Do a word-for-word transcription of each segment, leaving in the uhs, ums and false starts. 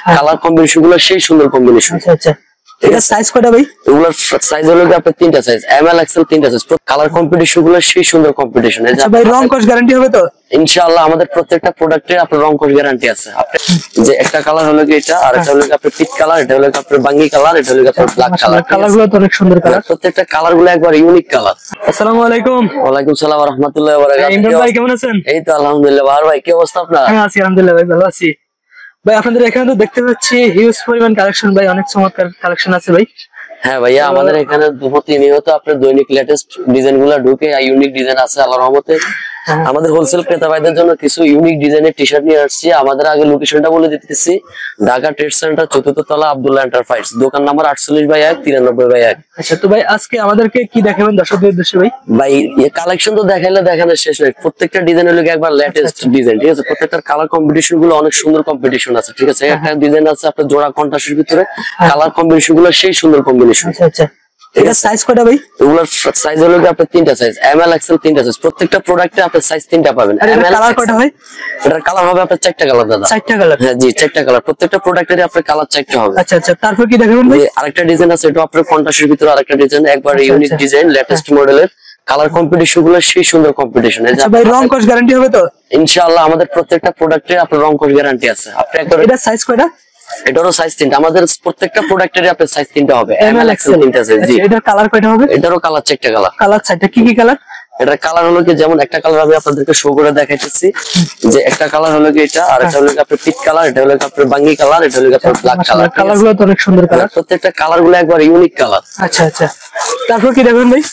Colour combination গুলো সেই সুন্দর কম্বিনেশন। আচ্ছা আচ্ছা, এটা সাইজ কয়টা ভাই? এগুলোর সাইজ হলো কি আপনার তিনটা সাইজ, এম এল এক্সেল তিনটা সাইজ। কালার কম্পিটিশন গুলো সেই সুন্দর কম্পিটিশন। আচ্ছা ভাই, রং কস গ্যারান্টি হবে তো? ইনশাআল্লাহ আমাদের প্রত্যেকটা প্রোডাক্টে আপনার রং কস গ্যারান্টি আছে। আপনি যে একটা কালার হলো কি এটা, আর একটা হলো কি আপনার পিচ কালার, এটা হলো কি আপনার বাঙ্গি কালার, এটা হলো কি আপনার ব্ল্যাক কালার। কালারগুলো তো অনেক সুন্দর কালার, প্রত্যেকটা কালার গুলো একবার ইউনিক কালার। আসসালামু আলাইকুম। ওয়ালাইকুম সালাম ওয়া রাহমাতুল্লাহি ওয়া বারাকাতুহু। ইমরান ভাই কেমন আছেন? এই তো আলহামদুলিল্লাহ। ভাই ভাই কি অবস্থা আপনার? হ্যাঁ আছি আলহামদুলিল্লাহ ভাই, ভালো আছি ভাই। আপনাদের এখানে তো দেখতে পাচ্ছি হিউজ পরিমাণ কালেকশন ভাই, অনেক চমৎকার কালেকশন আছে ভাই। হ্যাঁ ভাইয়া, আমাদের এখানে প্রতিনিয়ত আপনার দৈনিক লেটেস্ট ডিজাইন গুলা ঢুকে, ইউনিক ডিজাইন আছে আল্লাহর রহমতে। আমাদের হোলসেল ক্রেতা ভাইদের জন্য কিছু ইউনিক ডিজাইনের টি শার্ট নিয়ে আসছি। আমাদের আগে লোকেশনটা বলে দিতেছি, ঢাকা ট্রেড সেন্টার চতুর্থ তলা, আব্দুল্লাহ এন্টারপ্রাইজ, দোকান নাম্বার আটচল্লিশ বাই এক, তিরানব্বই বাই এক। আচ্ছা, তো ভাই আজকে আমাদেরকে কি দেখাবেন দর্শকদের উদ্দেশ্যে ভাই? ভাই এই কালেকশন তো দেখাইলে দেখানোর শেষ নেই। প্রত্যেকটা ডিজাইন হলো একবার লেটেস্ট ডিজাইন, ঠিক আছে। প্রত্যেকটার কালার কম্বিনেশন গুলো অনেক সুন্দর কম্পিটিশন আছে, ঠিক আছে। একটা ডিজাইন আছে আপনার জোড়া কন্ট্রাস্টের ভিতরে, কালার কম্বিনেশন গুলো সেই সুন্দর কম্বিনেশন। আচ্ছা আচ্ছা, এটা সাইজ কয়টা ভাই? এগুলোর সাইজ হলো কি আপনার তিনটা সাইজ, এম এল এক্সেল তিনটা সাইজ। প্রত্যেকটা প্রোডাক্টে আপনার সাইজ তিনটা পাবেন। কালার কয়টা হয়? এটার কালার হবে আপনার চারটা কালার দাদা। চারটা কালার? হ্যাঁ জি, চারটা কালার। প্রত্যেকটা প্রোডাক্টেরই আপনার কালার চারটা হবে। আচ্ছা আচ্ছা, তারপর কি দেখাবেন ভাই? আরেকটা ডিজাইন আছে, এটা আপনার কন্ট্রাস্টের ভিতরে আরেকটা ডিজাইন, একবার ইউনিক ডিজাইন, লেটেস্ট মডেলের। কালার কম্পিটিশন গুলো সেই সুন্দর কম্পিটিশন। আচ্ছা ভাই, রং কস গ্যারান্টি হবে তো? ইনশাআল্লাহ আমাদের প্রত্যেকটা প্রোডাক্টে আপনার রং কস গ্যারান্টি আছে। আপনি একবার, এটা সাইজ কয়টা? এটারও সাইজ তিনটা। আমাদের প্রত্যেকটা প্রোডাক্টেরই আপনার সাইজ তিনটা হবে, এম এল এক্সেল তিনটা সাইজ। জি, এটার কালার কয়টা হবে? এটারও কালার চারটা কালার। কালার চারটা, কি কি কালার? এটার কালার হলো কি, যেমন একটা কালার আমি আপনাদেরকে শো করে দেখাইতেছি, যে একটা কালার হলো কি এটা, আর একটা হলো কি আপনার পিচ কালার, এটা হলো কি আপনার বাঙ্গি কালার, এটা হলো কি আপনার ব্ল্যাক কালার। কালারগুলো তো অনেক সুন্দর কালার, প্রত্যেকটা কালার গুলো একবার ইউনিক কালার। আচ্ছা আচ্ছা, তারপর কি দেখবেন ভাই?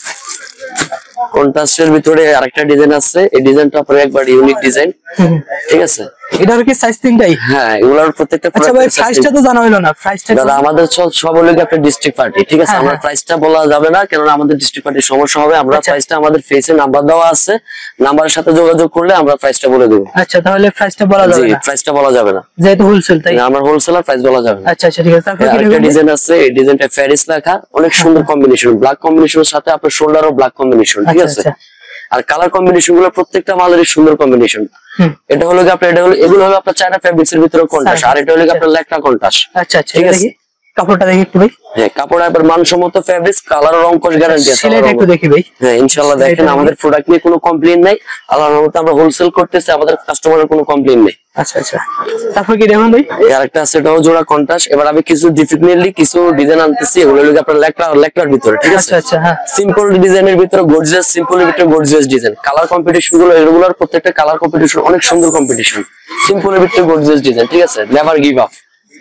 কন্ট্রাস্টের ভিতরে আরেকটা ডিজাইন আছে, এই ডিজাইনটা আপনার একবার ইউনিক ডিজাইন, ঠিক আছে। এটার কি সাইজ তিনটাই? হ্যাঁ, এগুলোর প্রত্যেকটা। আচ্ছা ভাই, প্রাইসটা তো জানা হলো না। প্রাইসটা দাদা আমাদের সব হলো কি আপনার ডিস্ট্রিক্ট পার্টি, ঠিক আছে। আমরা প্রাইসটা বলা যাবে না, কারণ আমাদের ডিস্ট্রিক্ট পার্টির সমস্যা হবে। আমরা প্রাইসটা আমাদের ফেসে নাম্বার দেওয়া আছে, নাম্বারের সাথে যোগাযোগ করলে আমরা প্রাইসটা বলে দেব। আচ্ছা, তাহলে প্রাইসটা বলা যাবে না? প্রাইসটা বলা যাবে না, যেহেতু হোলসেল, তাই আমরা হোলসেলার, প্রাইস বলা যাবে না। আচ্ছা আচ্ছা, ঠিক আছে। তারপর কি একটা ডিজাইন আছে, এই ডিজাইনটা প্যারিস লেখা, অনেক সুন্দর কম্বিনেশন, ব্ল্যাক কম্বিনেশনের সাথে আপনার শোল্ডারও ব্ল্যাক কম্বিনেশন, ঠিক আছে। আর কালার কম্বিনেশন গুলো প্রত্যেকটা মালের সুন্দর কম্বিনেশন। এটা হলো কি আপনার, এটা হলো, এগুলো হলো আপনার চায়না ফেব্রিক্স এর ভিতরে কন্ট্রাস্ট, আর এটা হলো কি আপনার লেকটা কন্ট্রাস্ট। আচ্ছা আচ্ছা, ঠিক আছে। কাপড়টা দেখি একটু ভাই। হ্যাঁ, কাপড় একবার মানসম্মত ফেব্রিক্স, কালার রং কোশ গ্যারান্টি আছে। সেটা একটু দেখি ভাই। হ্যাঁ ইনশাআল্লাহ, দেখেন আমাদের প্রোডাক্ট নিয়ে কোনো কমপ্লেইন নাই, আল্লাহর রহমতে আমরা হোলসেল করতেছি, আমাদের কাস্টমারের কোনো কমপ্লেইন নেই। আচ্ছা আচ্ছা, তারপর কি দেখুন ভাই? এই আরেকটা আছে, এটাও জোড়া কন্ট্রাস্ট। এবার আমি কিছু ডিফিকাল্টলি কিছু ডিজাইন আনতেছি, এগুলো হলো আপনার লেকটা লেকটার ভিতরে, ঠিক আছে। আচ্ছা আচ্ছা, হ্যাঁ, সিম্পল ডিজাইনের ভিতরে গর্জিয়াস, সিম্পলের ভিতরে গর্জিয়াস ডিজাইন। কালার কম্পিটিশন গুলো এগুলোর প্রত্যেকটা কালার কম্পিটিশন অনেক সুন্দর কম্পিটিশন। সিম্পলের ভিতরে গর্জিয়াস ডিজাইন, ঠিক আছে, নেভার গিভ আপ।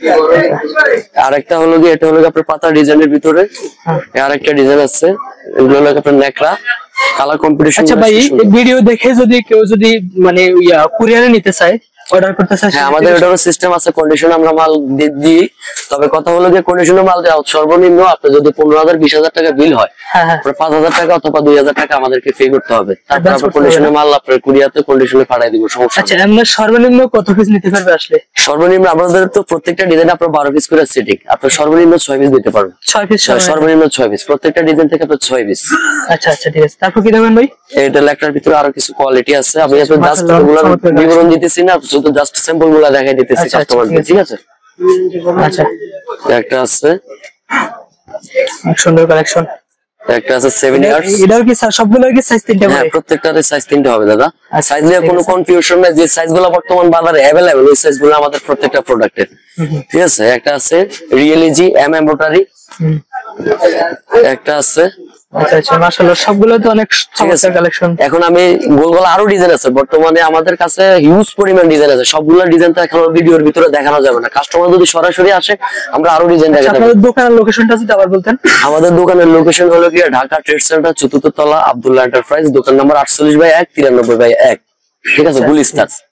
আরেকটা হলো কি, এটা হলো আপনার পাতা ডিজাইনের ভিতরে আরেকটা ডিজাইন আছে, এগুলো হলো আপনার নেকড়া, কালার কম্পিটিশন। আচ্ছা ভাই, ভিডিও দেখে যদি কেউ যদি মানে ইয়া কুরিয়ারে নিতে চায়, অর্ডার করতে চায়, হ্যাঁ আমাদের এটারও সিস্টেম আছে, কন্ডিশন আমরা মাল দিই। তবে কথা হলো যে কন্ডিশনে মাল দেওয়া সর্বনিম্ন আপনার যদি পনেরো হাজার বিশ হাজার টাকা বিল হয়, পাঁচ হাজার টাকা অথবা দুই হাজার টাকা আমাদেরকে পে করতে হবে। তারপর আপনার কন্ডিশনে মাল আপনার কুরিয়াতে কন্ডিশনে পাঠিয়ে দিব, সমস্যা। আচ্ছা, আমরা সর্বনিম্ন কত পিস নিতে পারবে আসলে? সর্বনিম্ন আমাদের তো প্রত্যেকটা ডিজাইন আপনার বারো পিস করে সেটিং, আপনার সর্বনিম্ন ছয় পিস দিতে পারবেন। ছয় পিস? সর্বনিম্ন ছয় পিস, প্রত্যেকটা ডিজাইন থেকে আপনার ছয় পিস। আচ্ছা আচ্ছা, ঠিক আছে। তারপর কি দেবেন ভাই? এটা লেকটার ভিতরে আরো কিছু কোয়ালিটি আছে, আমি আপনাদের জাস্ট এগুলো বিবরণ দিতেছি না, শুধু জাস্ট স্যাম্পল গুলো দেখাই দিতেছি কাস্টমারদের, ঠিক আছে। আচ্ছা, একটা আছে সুন্দর কালেকশন, একটা আছে সেভেন ইয়ার্স। এটাও কি সবগুলোর কি সাইজ তিনটা? হ্যাঁ, প্রত্যেকটার সাইজ তিনটা হবে দাদা। সাইজ নিয়ে কোনো কনফিউশন নাই, যে সাইজগুলো বর্তমান বাজারে अवेलेबल ওই সাইজগুলো আমাদের প্রত্যেকটা প্রোডাক্টের, ঠিক আছে। একটা আছে রিয়েলিজি এম এমব্রয়ডারি, একটা আছে। আচ্ছা আচ্ছা, মাশাআল্লাহ, সবগুলো তো অনেক চমৎকার কালেকশন। এখন আমি গোল গোল আরো ডিজাইন আছে, বর্তমানে আমাদের কাছে হিউজ পরিমাণ ডিজাইন আছে। সবগুলো ডিজাইন তো এখন ভিডিওর ভিতরে দেখানো যাবে না, কাস্টমার যদি সরাসরি আসে আমরা আরো ডিজাইন দেখাতে পারবো। আপনাদের দোকানের লোকেশনটা যদি আবার বলতেন? আমাদের দোকানের লোকেশন হলো কি ঢাকা ট্রেড সেন্টার চতুর্থ তলা, আব্দুল্লাহ এন্টারপ্রাইজ, দোকান নাম্বার আটচল্লিশ বাই এক, তিরানব্বই বাই এক, ঠিক আছে, গুলিস্তান।